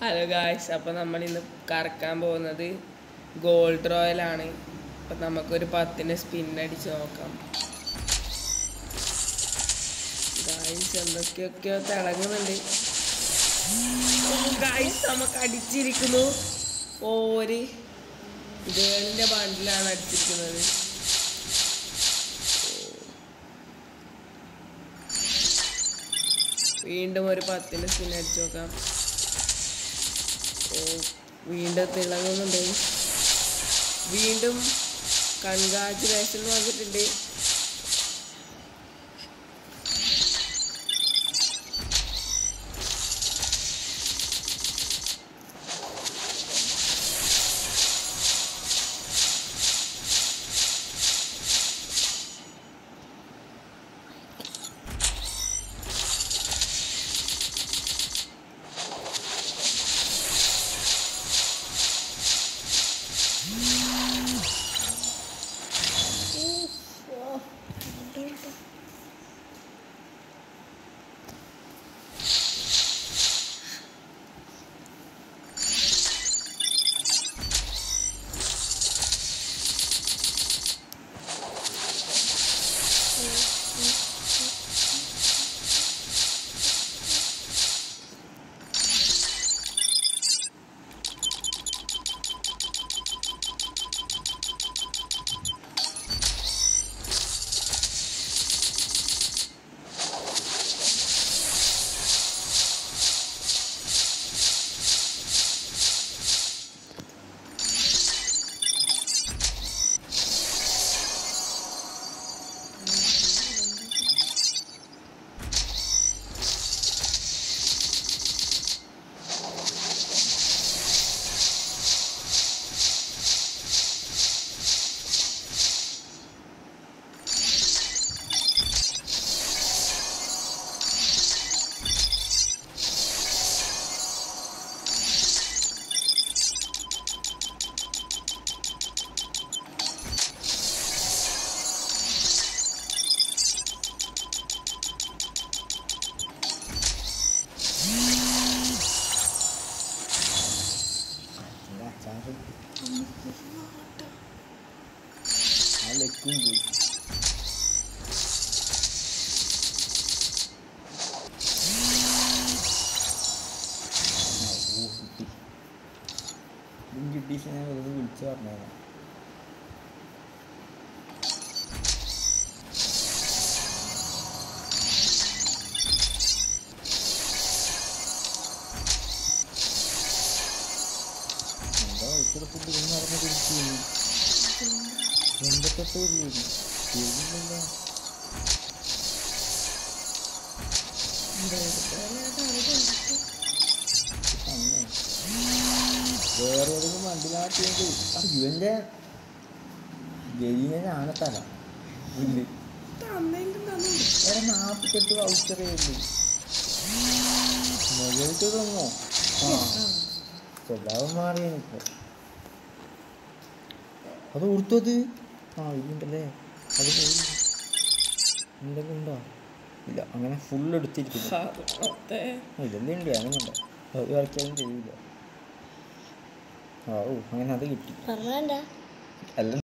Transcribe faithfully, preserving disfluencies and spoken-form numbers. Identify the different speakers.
Speaker 1: Hello guys, അപ്പോൾ നമ്മൾ ഇന്ന് കറക്കാൻ പോകുന്നത് ഗോൾഡ് റോയലാണ്. അപ്പം നമുക്കൊരു പത്തിന് സ്പിൻ അടിച്ച് നോക്കാം. ഗായ്സ് എന്തൊക്കെയൊക്കെയോ തിളങ്ങുന്നുണ്ട്. ഗായ്സ് നമുക്ക് അടിച്ചിരിക്കുന്നു. ഒരു ഗേളിൻ്റെ ബണ്ടിലാണ് അടിച്ചിരിക്കുന്നത്. വീണ്ടും ഒരു പത്തിന് സ്പിൻ അടിച്ച് നോക്കാം. വീണ്ടും തിളങ്ങുന്നുണ്ട്. വീണ്ടും കൺഗ്രാജുലേഷൻ വന്നിട്ടുണ്ട്.
Speaker 2: വിളിച്ചു പറഞ്ഞേക്കാം. എന്താ വയസ്സിലെ ഫുഡ് ഇന്ന് നടന്ന് തിരിച്ചു എന്തൊക്കെ തീർന്നില്ല. വേറെ ഏതെങ്കിലും വണ്ടിനാട്ടിയെങ്കിൽ ഇവൻ്റെ ഗരീനാണ് തല ഇല്ല വേറെ നാൽപ്പത്തെട്ട് വൗച്ചറേ ഉള്ളൂ. മുകളിലേക്ക് തന്നോ? ആ സ്വഭാവം മാറി എനിക്ക് അത് ഓർത്തത്. ആ ഇതുണ്ടല്ലേ, അത് പോയി. എന്തെങ്കിലും ഉണ്ടോ? ഇല്ല, അങ്ങനെ ഫുൾ എടുത്തിരിക്കില്ല. ഇതെല്ലാം ഉണ്ട്, അങ്ങനെ ഉണ്ടോ? അത് കളിക്കാനും ചെയ്യില്ല. ആ ഓ അങ്ങനെ അത് കിട്ടി അല്ല.